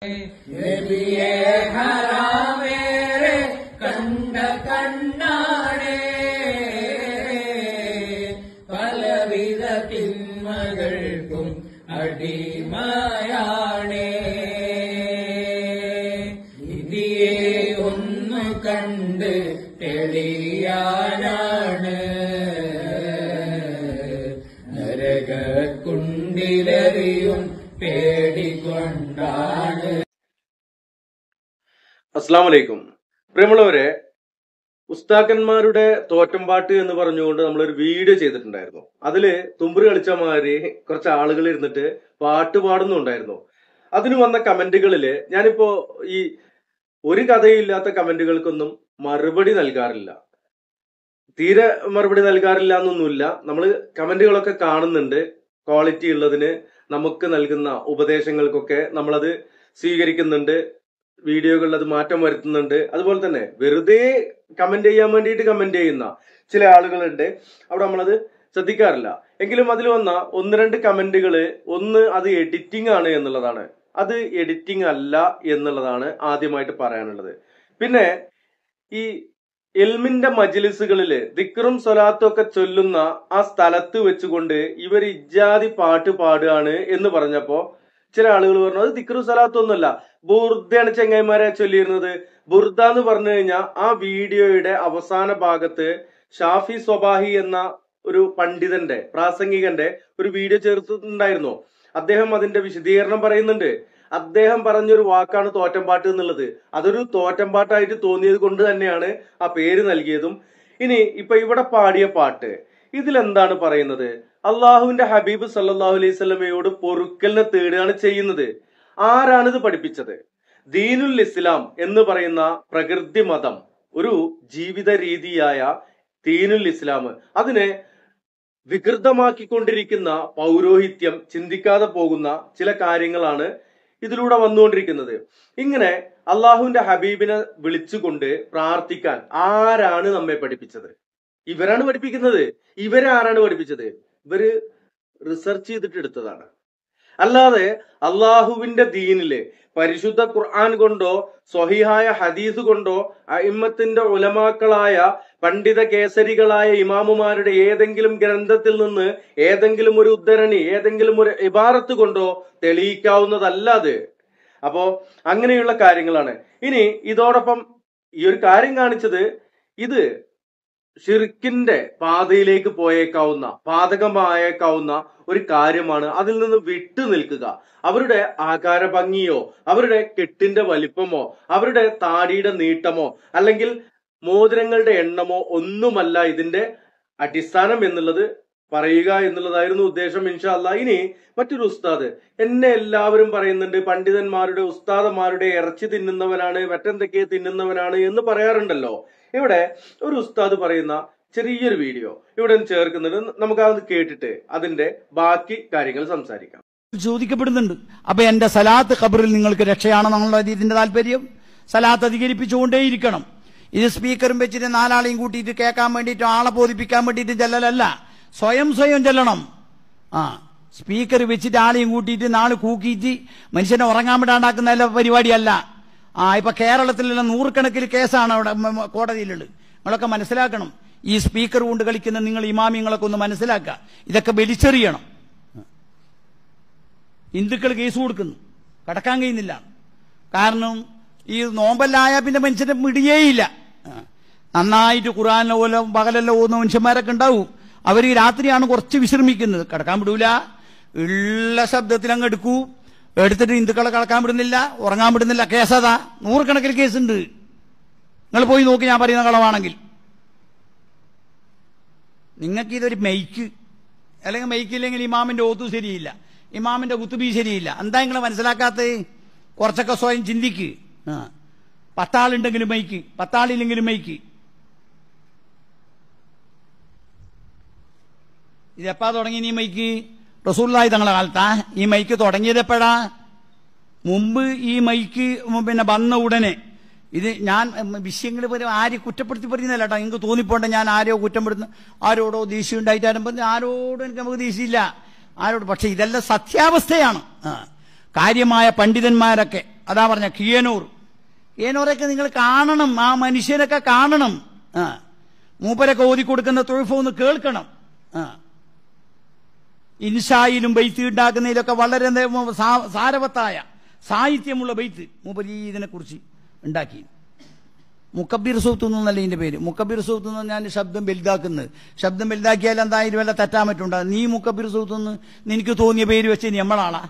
നബിയെ ഹറാമേറെ കണ്ട കണ്ണാണേ, പലവിധ തിന്മകൾക്കും അടിമയാണേ. ഇതിയെ ഒന്ന് കണ്ട് തെളിയാനാണ് നരകക്കുണ്ടിലെറിയും പേടികൊണ്ടാണ്. അസ്സലാമു അലൈക്കും. പ്രിയമുള്ളവരെ, ഉസ്താക്കന്മാരുടെ തോറ്റംപാട്ട് എന്ന് പറഞ്ഞുകൊണ്ട് നമ്മളൊരു വീഡിയോ ചെയ്തിട്ടുണ്ടായിരുന്നു. അതില് തുമ്പുര് കളിച്ചമാര് കുറച്ച് ആളുകൾ ഇരുന്നിട്ട് പാട്ട് പാടുന്നുണ്ടായിരുന്നു. അതിന് വന്ന കമന്റുകളില് ഞാനിപ്പോ ഈ ഒരു കഥയില്ലാത്ത കമന്റുകൾക്കൊന്നും മറുപടി നൽകാറില്ല, തീരെ മറുപടി നൽകാറില്ല എന്നൊന്നുമില്ല. നമ്മൾ കമന്റുകളൊക്കെ കാണുന്നുണ്ട്. ക്വാളിറ്റി ഉള്ളതിന് നമുക്ക് നൽകുന്ന ഉപദേശങ്ങൾക്കൊക്കെ നമ്മളത് സ്വീകരിക്കുന്നുണ്ട്, വീഡിയോകളിൽ അത് മാറ്റം വരുത്തുന്നുണ്ട്. അതുപോലെ തന്നെ വെറുതെ കമന്റ് ചെയ്യാൻ വേണ്ടിയിട്ട് കമന്റ് ചെയ്യുന്ന ചില ആളുകളുണ്ട്, അവിടെ നമ്മളത് ശ്രദ്ധിക്കാറില്ല. എങ്കിലും അതിൽ വന്ന ഒന്ന് രണ്ട് കമന്റുകള്, ഒന്ന് അത് എഡിറ്റിംഗ് ആണ് എന്നുള്ളതാണ്. അത് എഡിറ്റിംഗ് അല്ല എന്നുള്ളതാണ് ആദ്യമായിട്ട് പറയാനുള്ളത്. പിന്നെ ഈ എൽമിന്റെ മജ്ലിസുകളില് ദിക്റും സ്വലാത്തും ഒക്കെ ചൊല്ലുന്ന ആ സ്ഥലത്ത് വെച്ചുകൊണ്ട് ഇവർ ഇജാതി പാട്ട് പാടുകയാണ് എന്ന് പറഞ്ഞപ്പോ ചില ആളുകൾ പറഞ്ഞു അത് ദിക്റും സ്വലാത്തും ഒന്നുമല്ല, ബുർദയാണ് ചെങ്ങായിമാരെ ചൊല്ലിയിരുന്നത്. ബുർദ എന്ന് പറഞ്ഞു കഴിഞ്ഞാൽ ആ വീഡിയോയുടെ അവസാന ഭാഗത്ത് ഷാഫി സ്വബാഹി എന്ന ഒരു പണ്ഡിതന്റെ പ്രാസംഗികന്റെ ഒരു വീഡിയോ ചേർത്തിട്ടുണ്ടായിരുന്നു. അദ്ദേഹം അതിന്റെ വിശദീകരണം പറയുന്നുണ്ട്. അദ്ദേഹം പറഞ്ഞൊരു വാക്കാണ് തോറ്റംപാട്ട് എന്നുള്ളത്. അതൊരു തോറ്റംപാട്ടായിട്ട് തോന്നിയത് കൊണ്ട് തന്നെയാണ് ആ പേര് നൽകിയതും. ഇനി ഇപ്പൊ ഇവിടെ പാടിയ പാട്ട് ഇതിലെന്താണ് പറയുന്നത്? അള്ളാഹുവിന്റെ ഹബീബ് സല്ലല്ലാഹു അലൈഹി വസല്ലമയോട് പൊറുക്കലിനെ തേടുകയാണ് ചെയ്യുന്നത്. ആരാണിത് പഠിപ്പിച്ചത്? ദീനുൽ ഇസ്ലാം എന്ന് പറയുന്ന പ്രകൃതി മതം, ഒരു ജീവിത രീതിയായ ദീനുൽ ഇസ്ലാം, അതിനെ വികൃതമാക്കിക്കൊണ്ടിരിക്കുന്ന പൗരോഹിത്യം, ചിന്തിക്കാതെ പോകുന്ന ചില കാര്യങ്ങളാണ് ഇതിലൂടെ വന്നുകൊണ്ടിരിക്കുന്നത്. ഇങ്ങനെ അള്ളാഹുവിന്റെ ഹബീബിനെ വിളിച്ചുകൊണ്ട് പ്രാർത്ഥിക്കാൻ ആരാണ് നമ്മെ പഠിപ്പിച്ചത്? ഇവരാണ് പഠിപ്പിക്കുന്നത്. ഇവരാരാണ് പഠിപ്പിച്ചത്? ഇവര് റിസർച്ച് ചെയ്തിട്ട് എടുത്തതാണ്. അല്ലാതെ അള്ളാഹുവിന്റെ ദീനില് പരിശുദ്ധ ഖുർആൻ കൊണ്ടോ സ്വഹീഹായ ഹദീസ് കൊണ്ടോ അഇമ്മത്തിന്റെ ഉലമാക്കളായ പണ്ഡിത കേസരികളായ ഇമാമുമാരുടെ ഏതെങ്കിലും ഗ്രന്ഥത്തിൽ നിന്ന് ഏതെങ്കിലും ഒരു ഉദ്ധരണി, ഏതെങ്കിലും ഒരു ഇബാറത്ത് കൊണ്ടോ തെളിയിക്കാവുന്നതല്ല അത്. അപ്പോ അങ്ങനെയുള്ള കാര്യങ്ങളാണ്. ഇനി ഇതോടൊപ്പം ഈ ഒരു കാര്യം കാണിച്ചത് ഇത് ഷിർക്കിന്റെ പാതയിലേക്ക് പോയേക്കാവുന്ന, പാതകമായേക്കാവുന്ന ഒരു കാര്യമാണ്. അതിൽ നിന്ന് വിട്ടു നിൽക്കുക. അവരുടെ ആകാര ഭംഗിയോ അവരുടെ കെട്ടിന്റെ വലിപ്പമോ അവരുടെ താടിയുടെ നീട്ടമോ അല്ലെങ്കിൽ മോതിരങ്ങളുടെ എണ്ണമോ ഒന്നുമല്ല ഇതിന്റെ അടിസ്ഥാനം എന്നുള്ളത് പറയുക എന്നുള്ളതായിരുന്നു ഉദ്ദേശം. ഇൻഷാ അല്ലാഹ്. ഇനി മറ്റൊരു ഉസ്താദ്, എന്നെ എല്ലാവരും പറയുന്നുണ്ട് പണ്ഡിതന്മാരുടെ ഉസ്താദന്മാരുടെ ഇറച്ചി തിന്നുന്നവനാണ്, മറ്റെന്തൊക്കെ തിന്നുന്നവനാണ് എന്ന് പറയാറുണ്ടല്ലോ. ഇവിടെ ഒരു ഉസ്താദ് പറയുന്ന ചെറിയൊരു വീഡിയോ ഇവിടെ ചേർക്കുന്നുണ്ട്. നമുക്ക് അത് കേട്ടിട്ട് അതിന്റെ ബാക്കി കാര്യങ്ങൾ സംസാരിക്കാം. ചോദിക്കപ്പെടുന്നുണ്ട്. അപ്പൊ എന്റെ സലാത്ത് ഖബറിൽ നിങ്ങൾക്ക് രക്ഷയാണെന്നുള്ള ഇതിന്റെ താല്പര്യം. സലാത്ത് അധികരിപ്പിച്ചുകൊണ്ടേയിരിക്കണം. ഇത് സ്പീക്കറും വെച്ചിട്ട് നാലാളെയും കൂട്ടിയിട്ട് കേൾക്കാൻ വേണ്ടിയിട്ട് ആളെ ബോധിപ്പിക്കാൻ വേണ്ടിയിട്ട് ചെല്ലലല്ല, സ്വയം ചെല്ലണം. സ്പീക്കർ വെച്ചിട്ട് ആളെയും കൂട്ടിയിട്ട് നാളെ കൂക്കിയിട്ട് മനുഷ്യനെ ഉറങ്ങാൻ വിടാണ്ടാക്കുന്ന പരിപാടിയല്ല. ഇപ്പൊ കേരളത്തിലെല്ലാം നൂറുകണക്കിന് കേസാണ് അവിടെ കോടതിയിലുള്ളത്. നിങ്ങളൊക്കെ മനസ്സിലാക്കണം. ഈ സ്പീക്കർ കൊണ്ട് കളിക്കുന്ന നിങ്ങൾ ഇമാമിങ്ങളൊക്കെ ഒന്ന് മനസ്സിലാക്കുക. ഇതൊക്കെ വലിച്ചെറിയണം. ഹിന്ദുക്കൾ കേസ് കൊടുക്കുന്നു, കടക്കാൻ കഴിയുന്നില്ല. കാരണം ഈ നോമ്പല്ലായ പിന്നെ മനുഷ്യന്റെ മിടിയേയില്ല. നന്നായിട്ട് ഖുർആനിലെ പോലെ പകലെല്ലാം ഓതുന്ന മനുഷ്യന്മാരൊക്കെ ഉണ്ടാവും. അവർ രാത്രിയാണ് കുറച്ച് വിശ്രമിക്കുന്നത്, കടക്കാൻ വിടൂല. ഉള്ള ശബ്ദത്തിൽ അങ്ങ് എടുക്കൂ, എടുത്തിട്ട് ഹിന്ദുക്കളെ കടക്കാൻ വിടുന്നില്ല, ഉറങ്ങാൻ വിടുന്നില്ല. കേസതാ, നൂറുകണക്കിന് കേസുണ്ട്. നിങ്ങൾ പോയി നോക്കി, ഞാൻ പറയുന്ന കളവാണെങ്കിൽ. നിങ്ങൾക്ക് ഇതൊരു മെയ്ക്ക്, അല്ലെങ്കിൽ മെയ്ക്കില്ലെങ്കിൽ ഇമാമിന്റെ ഓത്തു ശരിയില്ല, ഇമാമിന്റെ കുത്തുബി ശരിയില്ല. എന്താ നിങ്ങൾ മനസ്സിലാക്കാത്തത്? കുറച്ചൊക്കെ സ്വയം ചിന്തിക്ക്. 10 ആളുണ്ടെങ്കിലും മൈക്ക്, 10 ആളില്ലെങ്കിലും മൈക്ക്. ഇതെപ്പാ തുടങ്ങി ഈ മൈക്ക്? റസൂലുള്ളാഹി തങ്ങളുടെ കാലത്താ ഈ മൈക്ക് തുടങ്ങിയത്? എപ്പോഴാ? മുമ്പ് ഈ മൈക്ക് പിന്നെ വന്ന ഉടനെ ഇത് ഞാൻ വിഷയങ്ങൾ വരെ ആരെ കുറ്റപ്പെടുത്തി പറയുന്നില്ല കേട്ടോ. നിങ്ങൾക്ക് തോന്നിപ്പോണ്ട ഞാൻ ആരോ കുറ്റപ്പെടുന്നു, ആരോടോ ദേഷ്യം ഉണ്ടായിട്ടാരും ആരോടും എനിക്ക് നമുക്ക് ദേഷ്യമില്ല, ആരോട്. പക്ഷെ ഇതെല്ലാം സത്യാവസ്ഥയാണ്. കാര്യമായ പണ്ഡിതന്മാരൊക്കെ അതാ പറഞ്ഞ കിയനൂറൊക്കെ നിങ്ങൾ കാണണം, ആ മനുഷ്യനൊക്കെ കാണണം. മൂപ്പരൊക്കെ ഓതി കൊടുക്കുന്ന തൊഴുഫ് ഒന്ന് കേൾക്കണം. ഇൻഷായിലും ബൈത്ത് ഉണ്ടാക്കുന്നതിലൊക്കെ വളരെ സാരവത്തായ സാഹിത്യമുള്ള ബൈത്ത് മൂപ്പര് ഇതിനെ കുറിച്ച് ഉണ്ടാക്കി. മുക്കബീർ സൂത്ത് എന്നല്ല ഇതിന്റെ പേര്. മുക്കബീർ സൂത്ത് എന്ന് ഞാൻ ശബ്ദം വലുതാക്കുന്നത്. ശബ്ദം വലുതാക്കിയാൽ എന്തായാലും വല്ല തെറ്റാൻ പറ്റുണ്ടോ? നീ മുക്കബീർ സൂത്ത് എന്ന് നിനക്ക് തോന്നിയ പേര് വെച്ച് നമ്മളാളാ.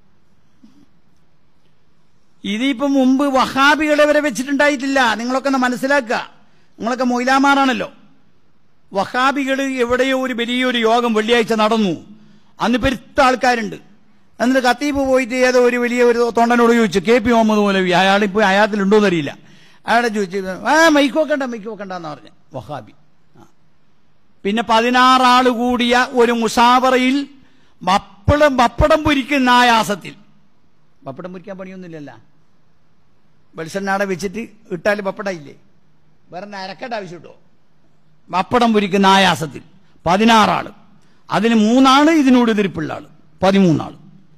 ഇതിപ്പം മുമ്പ് വഹാബികളെ വരെ വെച്ചിട്ടുണ്ടായിട്ടില്ല. നിങ്ങളൊക്കെ ഒന്ന് മനസ്സിലാക്കുക. നിങ്ങളൊക്കെ മൊയ്ലാമാറാണല്ലോ. വഹാബികൾ എവിടെയോ ഒരു വലിയൊരു യോഗം വെള്ളിയാഴ്ച നടന്നു. അന്ന് പെരുത്ത ആൾക്കാരുണ്ട്. എന്നിട്ട് ഖത്തീബ് പോയിട്ട് ഏതോ ഒരു വലിയ ഒരു തൊണ്ടനോട് ചോദിച്ചു, KP മുഹമ്മദ് മൗലവി, അയാളിപ്പോ അയാളത്തിലുണ്ടോന്ന് അറിയില്ല. അയാളെ ചോദിച്ചു, മൈക്ക് വെക്കണ്ടെന്ന് പറഞ്ഞു വഹാബി. പിന്നെ 16 ആള് കൂടിയ ഒരു മുഷാവറയിൽ പപ്പടം പൊരിക്കുന്ന ആയാസത്തിൽ, പപ്പടം പൊരിക്കാൻ പണിയൊന്നുമില്ലല്ലോ, വെളിച്ചെണ്ണാടെ വെച്ചിട്ട് ഇട്ടാൽ പപ്പടം ഇല്ലേ, വേറെ അരക്കേണ്ട ആവശ്യമിട്ടോ. പപ്പടം പൊരിക്കുന്ന ആയാസത്തിൽ 16 ആള്, അതിന് 3 ആള് ഇതിനോട് എതിർപ്പുള്ള ആള്, 13 ആള്.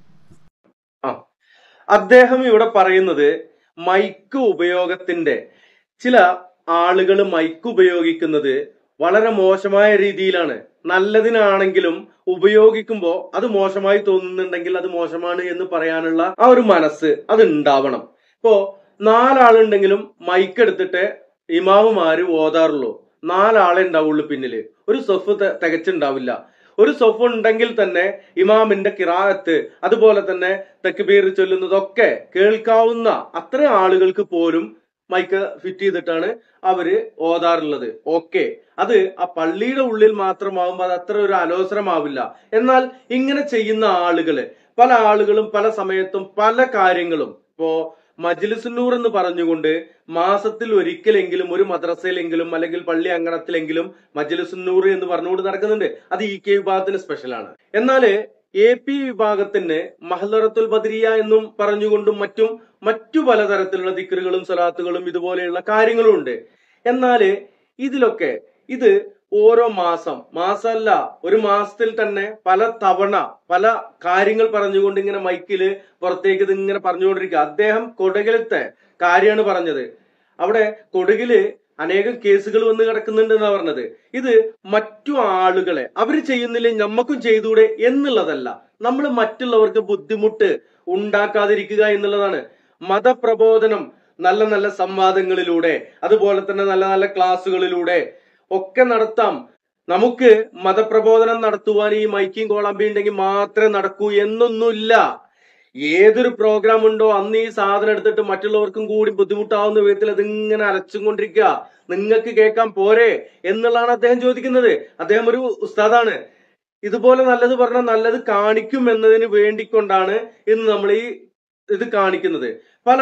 അദ്ദേഹം ഇവിടെ പറയുന്നത് മൈക്ക് ഉപയോഗത്തിന്റെ, ചില ആളുകൾ മൈക്ക് ഉപയോഗിക്കുന്നത് വളരെ മോശമായ രീതിയിലാണ്. നല്ലതിനാണെങ്കിലും ഉപയോഗിക്കുമ്പോൾ അത് മോശമായി തോന്നുന്നുണ്ടെങ്കിൽ അത് മോശമാണ് എന്ന് പറയാനുള്ള ആ ഒരു മനസ്സ് അത് ഉണ്ടാവണം. ഇപ്പോ 4 ആളുണ്ടെങ്കിലും മൈക്ക് എടുത്തിട്ട് ഇമാമുമാര് ഓതാറുള്ളൂ. 4 ആളെ ഉണ്ടാവുള്ളൂ പിന്നില്. ഒരു സൊഫ് തികച്ചുണ്ടാവില്ല. ഒരു സൊഫ് ഉണ്ടെങ്കിൽ തന്നെ ഇമാമിന്റെ കിറാഅത്ത്, അതുപോലെ തന്നെ തക്ബീർ ചൊല്ലുന്നതൊക്കെ കേൾക്കാവുന്ന അത്ര ആളുകൾക്ക് പോലും മൈക്ക് ഫിറ്റ് ചെയ്തിട്ടാണ് അവര് ഓതാറുള്ളത്. ഓക്കെ, അത് ആ പള്ളിയുടെ ഉള്ളിൽ മാത്രമാവുമ്പോൾ അത് അത്ര ഒരു അലോസരമാവില്ല. എന്നാൽ ഇങ്ങനെ ചെയ്യുന്ന ആളുകള്, പല ആളുകളും പല സമയത്തും പല കാര്യങ്ങളും, ഇപ്പോ മജ്ലിസുന്നൂർ എന്ന് പറഞ്ഞുകൊണ്ട് മാസത്തിൽ ഒരിക്കലെങ്കിലും ഒരു മദ്രസയിലെങ്കിലും അല്ലെങ്കിൽ പള്ളി അങ്കണത്തിലെങ്കിലും മജ്ലിസുന്നൂർ എന്ന് പറഞ്ഞുകൊണ്ട് നടക്കുന്നുണ്ട്. അത് EK വിഭാഗത്തിന് സ്പെഷ്യലാണ്. എന്നാല് AP വിഭാഗത്തിന് മഹ്ലറത്തുൽ ബദരിയ എന്നും പറഞ്ഞുകൊണ്ടും മറ്റു പലതരത്തിലുള്ള ദിക്റുകളും സ്വലാത്തുകളും ഇതുപോലെയുള്ള കാര്യങ്ങളും ഉണ്ട്. എന്നാല് ഇതിലൊക്കെ ഇത് ഓരോ മാസമല്ല, ഒരു മാസത്തിൽ തന്നെ പല തവണ പല കാര്യങ്ങൾ പറഞ്ഞുകൊണ്ട് ഇങ്ങനെ മൈക്കില് പുറത്തേക്ക് ഇത് ഇങ്ങനെ പറഞ്ഞുകൊണ്ടിരിക്കുക. അദ്ദേഹം കൊടകിലത്തെ കാര്യമാണ് പറഞ്ഞത്. അവിടെ കൊടകില് അനേകം കേസുകൾ വന്ന് കിടക്കുന്നുണ്ട് എന്നാ പറഞ്ഞത്. ഇത് മറ്റു ആളുകളെ അവര് ചെയ്യുന്നില്ലേ നമ്മക്കും ചെയ്തൂടെ എന്നുള്ളതല്ല, നമ്മൾ മറ്റുള്ളവർക്ക് ബുദ്ധിമുട്ട് ഉണ്ടാക്കാതിരിക്കുക എന്നുള്ളതാണ്. മതപ്രബോധനം നല്ല നല്ല സംവാദങ്ങളിലൂടെ, അതുപോലെ തന്നെ നല്ല നല്ല ക്ലാസ്സുകളിലൂടെ ഒക്കെ നടത്താം. നമുക്ക് മതപ്രബോധനം നടത്തുവാൻ ഈ മൈക്കിങ് കോളാമ്പി ഉണ്ടെങ്കിൽ മാത്രമേ നടക്കൂ എന്നൊന്നുമില്ല. ഏതൊരു പ്രോഗ്രാം ഉണ്ടോ അന്ന് ഈ സാധനം എടുത്തിട്ട് മറ്റുള്ളവർക്കും കൂടി ബുദ്ധിമുട്ടാവുന്ന വിധത്തിൽ അതിങ്ങനെ അലച്ചും കൊണ്ടിരിക്കുക. നിങ്ങൾക്ക് കേൾക്കാൻ പോരെ എന്നുള്ളതാണ് അദ്ദേഹം ചോദിക്കുന്നത്. അദ്ദേഹം ഒരു ഉസ്താദാണ്. ഇതുപോലെ നല്ലത് പറഞ്ഞാൽ നല്ലത് കാണിക്കും എന്നതിന് വേണ്ടിക്കൊണ്ടാണ് ഇന്ന് നമ്മൾ ഇത് കാണിക്കുന്നത്. പല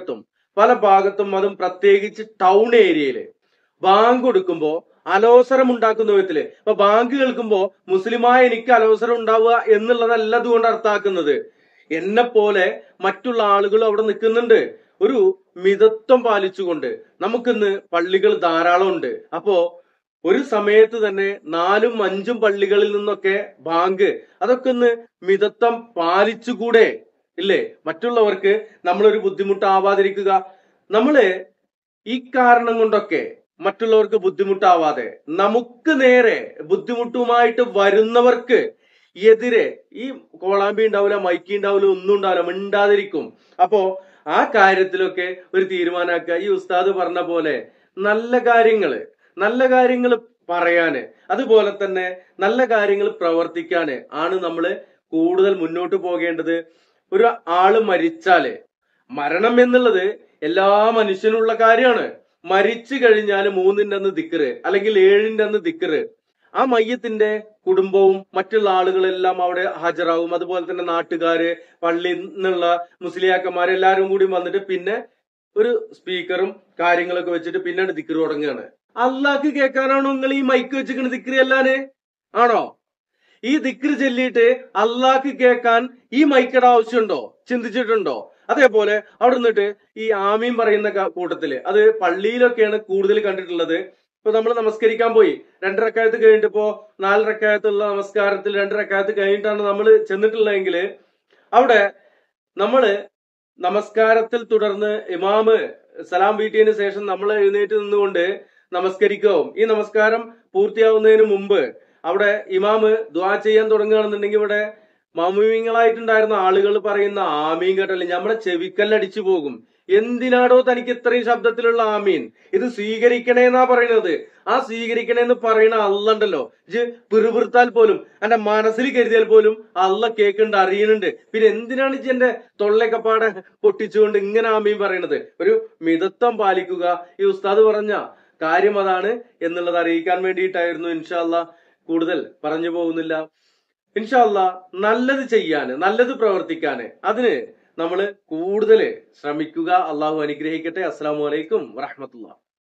ഭാഗത്തും അതും പ്രത്യേകിച്ച് ടൗൺ ഏരിയയില് ബാങ്ക് കൊടുക്കുമ്പോ അലോസരം ഉണ്ടാക്കുന്ന വിധത്തില്, ഇപ്പൊ ബാങ്ക് കേൾക്കുമ്പോ മുസ്ലിമായ എനിക്ക് അലോസരം ഉണ്ടാവുക എന്നുള്ളതല്ല അതുകൊണ്ട് അർത്ഥാക്കുന്നത്. എന്നെ പോലെ മറ്റുള്ള ആളുകൾ അവിടെ നിൽക്കുന്നുണ്ട്. ഒരു മിതത്വം പാലിച്ചുകൊണ്ട് നമുക്കിന്ന് പള്ളികൾ ധാരാളം ഉണ്ട്. അപ്പോ ഒരു സമയത്ത് തന്നെ 4ഉം 5ഉം പള്ളികളിൽ നിന്നൊക്കെ ബാങ്ക്, അതൊക്കെ ഒന്ന് മിതത്വം പാലിച്ചുകൂടെ ഇല്ലേ? മറ്റുള്ളവർക്ക് നമ്മളൊരു ബുദ്ധിമുട്ടാവാതിരിക്കുക. നമ്മള് ഈ കാരണം കൊണ്ടൊക്കെ മറ്റുള്ളവർക്ക് ബുദ്ധിമുട്ടാവാതെ നമുക്ക് നേരെ ബുദ്ധിമുട്ടുമായിട്ട് വരുന്നവർക്ക് എതിരെ ഈ കോളാമ്പി ഉണ്ടാവില്ല, മൈക്കി ഉണ്ടാവില്ല, ഒന്നും ഉണ്ടാവില്ല, മിണ്ടാതിരിക്കും. അപ്പോ ആ കാര്യത്തിലൊക്കെ ഒരു തീരുമാനമാക്കുക. ഈ ഉസ്താദ് പറഞ്ഞ പോലെ നല്ല കാര്യങ്ങള് പറയാന്, അതുപോലെ തന്നെ നല്ല കാര്യങ്ങൾ പ്രവർത്തിക്കാന് ആണ് നമ്മള് കൂടുതൽ മുന്നോട്ട് പോകേണ്ടത്. ഒരു ആള് മരിച്ചാല്, മരണം എന്നുള്ളത് എല്ലാ മനുഷ്യനുള്ള കാര്യമാണ്. മരിച്ചു കഴിഞ്ഞാൽ 3ന്റെ അന്ന് ദിക്റ് അല്ലെങ്കിൽ 7ന്റെ അന്ന് ദിക്റ്, ആ മയ്യത്തിന്റെ കുടുംബവും മറ്റുള്ള ആളുകളെല്ലാം അവിടെ ഹാജരാകും. അതുപോലെ തന്നെ നാട്ടുകാര്, പള്ളിയിൽ നിന്നുള്ള മുസ്ലിയാക്കന്മാരെല്ലാരും കൂടി വന്നിട്ട് പിന്നെ ഒരു സ്പീക്കറും കാര്യങ്ങളൊക്കെ വെച്ചിട്ട് പിന്നീട് ദിക്റ് തുടങ്ങുകയാണ്. അള്ളാഹ്ക്ക് കേൾക്കാനാണോ നിങ്ങൾ ഈ മൈക്ക് വെച്ചിരിക്കുന്ന ദിക്റ് ചെല്ലാന്? ആണോ? ഈ ദിക്റ് ചൊല്ലിയിട്ട് അള്ളാഹ്ക്ക് കേൾക്കാൻ ഈ മൈക്കയുടെ ആവശ്യമുണ്ടോ? ചിന്തിച്ചിട്ടുണ്ടോ? അതേപോലെ അവിടെ നിന്നിട്ട് ഈ ആമീൻ പറയുന്ന കൂട്ടത്തില്, അത് പള്ളിയിലൊക്കെയാണ് കൂടുതൽ കണ്ടിട്ടുള്ളത്. ഇപ്പൊ നമ്മൾ നമസ്കരിക്കാൻ പോയി 2 റക്അത്ത് കഴിഞ്ഞിട്ട്, ഇപ്പോ 4 റക്അത്തുള്ള നമസ്കാരത്തിൽ 2 റക്അത്ത് കഴിഞ്ഞിട്ടാണ് നമ്മൾ ചെന്നിട്ടുള്ളതെങ്കിൽ അവിടെ നമ്മള് നമസ്കാരത്തിൽ തുടർന്ന് ഇമാമ് സലാം വീട്ടിയതിനു ശേഷം നമ്മൾ എഴുന്നേറ്റ് നിന്നുകൊണ്ട് നമസ്കരിക്കും. ഈ നമസ്കാരം പൂർത്തിയാവുന്നതിന് മുമ്പ് അവിടെ ഇമാമ് ദുആ ചെയ്യാൻ തുടങ്ങുകയാണെന്നുണ്ടെങ്കിൽ ഇവിടെ മമുമിങ്ങളായിട്ടുണ്ടായിരുന്ന ആളുകൾ പറയുന്ന ആമീൻ കേട്ടല്ലേ നമ്മുടെ ചെവിക്കല്ലടിച്ചു പോകും. എന്തിനാടോ തനിക്ക് ഇത്രയും ശബ്ദത്തിലുള്ള ആമീൻ? ഇത് സ്വീകരിക്കണേന്നാ പറയുന്നത്. ആ സ്വീകരിക്കണേന്ന് പറയുന്ന അള്ളണ്ടല്ലോ, ഇജ് പിറുപിറുത്താൽ പോലും എന്റെ മനസ്സിൽ കരുതിയാൽ പോലും അള്ള കേൾക്കുന്നുണ്ട്, അറിയുന്നുണ്ട്. പിന്നെ എന്തിനാണ് ഇജ് എന്റെ തൊള്ളയൊക്കെ പാടെ പൊട്ടിച്ചുകൊണ്ട് ഇങ്ങനെ ആമീൻ പറയണത്? ഒരു മിതത്വം പാലിക്കുക. ഈ ഉസ്താദ് പറഞ്ഞ കാര്യം അതാണ് എന്നുള്ളത് അറിയിക്കാൻ വേണ്ടിയിട്ടായിരുന്നു. ഇൻഷാ അല്ലാ കൂടുതൽ പറഞ്ഞു പോകുന്നില്ല. ഇൻഷാ അല്ലാ നല്ലത് ചെയ്യാന്, നല്ലത് പ്രവർത്തിക്കാന് അതിന് നമ്മൾ കൂടുതൽ ശ്രമിക്കുക. അള്ളാഹു അനുഗ്രഹിക്കട്ടെ. അസ്സലാമു അലൈക്കും വറഹ്മത്തുള്ളാഹി.